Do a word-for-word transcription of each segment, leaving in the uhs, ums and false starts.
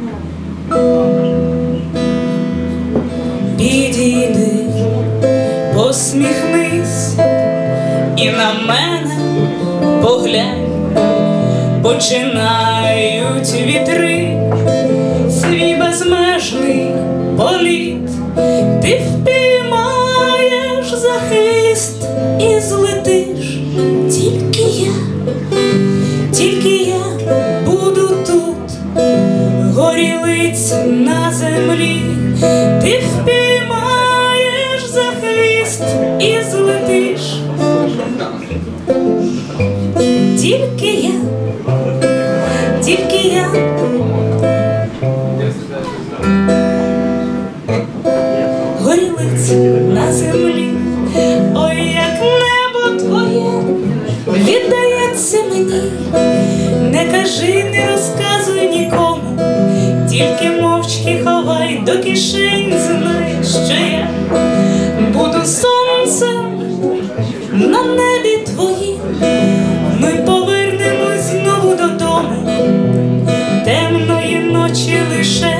Підійди, посміхнись і на мене поглянь. Починають вітри свій безмежний політ. Ти впіймаєш за хвіст і злетиш. Тільки я, тільки я буду тут, горілиць на землі. Ти впіймаєш за хвіст і злетиш. Тільки я, тільки я. Горілиць на землі. Ой, як небо твоє віддається мені. Не кажи, не розказуй нікому, тільки мовчки ховай до кишень. Знай, що я буду сонцем на небі твоїм. Ми повернемось знову додому, темної ночі лише.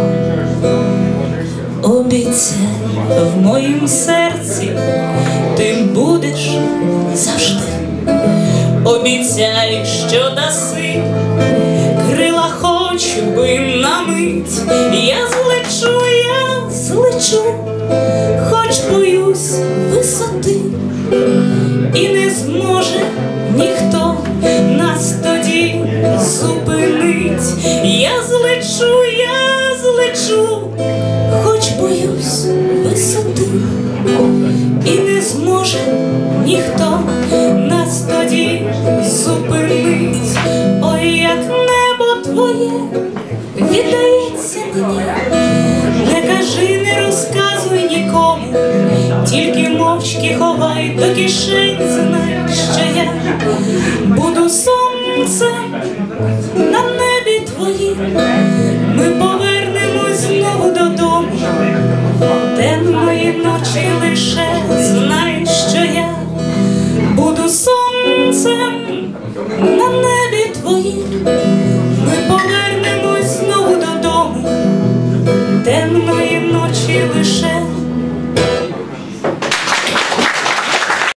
Обіцяй, в моїм серці ти будеш завжди. Обіцяй, що даси крила хоч би на мить. Я злечу, я злечу, хоч боюсь висоти. І не зможе ніхто нас тоді зупинить. Я злечу, я злечу, хоч боюсь висоти. І не зможе ніхто нас тоді зупинить. Ой, як небо твоє віддається мені. Не кажи, не розказуй нікому, тільки мовчки ховай до кишень. Знай, що я буду сонцем на небі твоїм. Ми повернемось знову додому, темної ночі лише. Знай, що я буду сонцем на небі твоїм. Ми повернемось